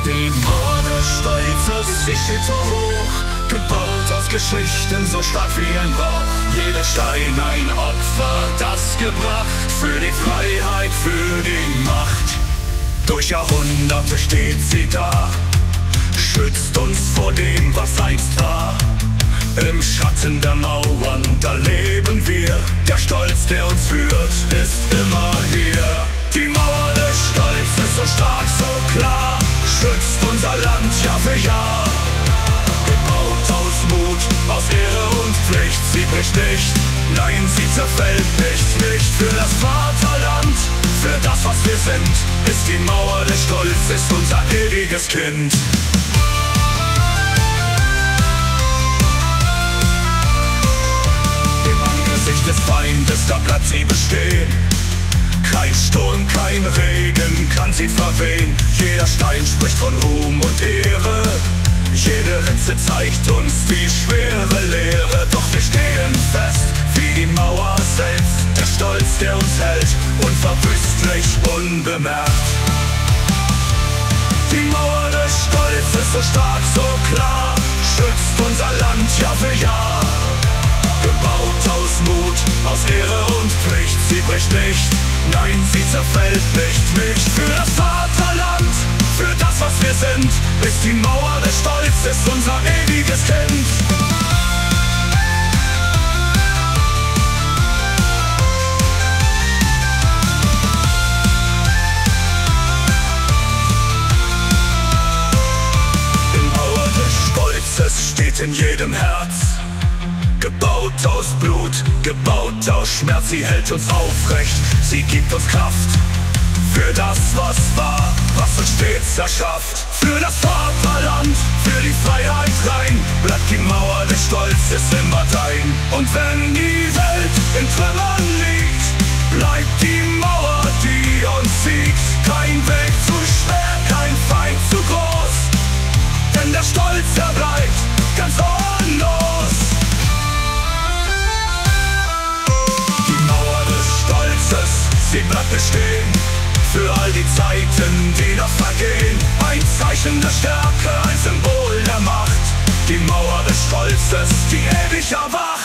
Die Mauer des Stolzes, sie steht so hoch, gebaut aus Geschichten so stark wie ein Bauch. Jeder Stein ein Opfer, das gebracht für die Freiheit, für die Macht. Durch Jahrhunderte steht sie da, schützt uns vor dem, was einst war. Im Schatten der Mauern, da leben wir. Der Stolz, der uns führt, ist immer hier. Die Mauer des Stolzes, so stark, so klar, schützt unser Land Jahr für Jahr. Gebaut aus Mut, aus Ehre und Pflicht, sie bricht nicht, nein, sie zerfällt nicht für das Vaterland, für das, was wir sind, ist die Mauer des Stolzes unser ewiges Kind. Des Feindes, da bleibt sie bestehen. Kein Sturm, kein Regen kann sie verwehen. Jeder Stein spricht von Ruhm und Ehre. Jede Ritze zeigt uns die schwere Lehre. Doch wir stehen fest, wie die Mauer selbst. Der Stolz, der uns hält, unverwüstlich, unbemerkt. Die Mauer des Stolzes, so stark, so klar, schützt unser Land Jahr für Jahr. Gebaut aus Mut, aus Ehre und Pflicht, sie bricht nicht, nein, sie zerfällt nicht für das Vaterland, für das, was wir sind, ist die Mauer des Stolzes unser ewiges Kind. Die Mauer des Stolzes steht in jedem Herz. Gebaut aus Blut, gebaut aus Schmerz, sie hält uns aufrecht, sie gibt uns Kraft. Für das, was war, was uns stets erschafft. Für das Vaterland, für die Freiheit rein, bleibt die Mauer des Stolzes immer dein. Und wenn die Welt in Trümmern liegt, bleibt die Mauer, die uns siegt. Kein Weg zu schwer, kein Feind zu groß, denn der Stolz, er bleibt ganz ohrenlos. Sie bleibt bestehen, für all die Zeiten, die noch vergehen. Ein Zeichen der Stärke, ein Symbol der Macht. Die Mauer des Stolzes, die ewig erwacht.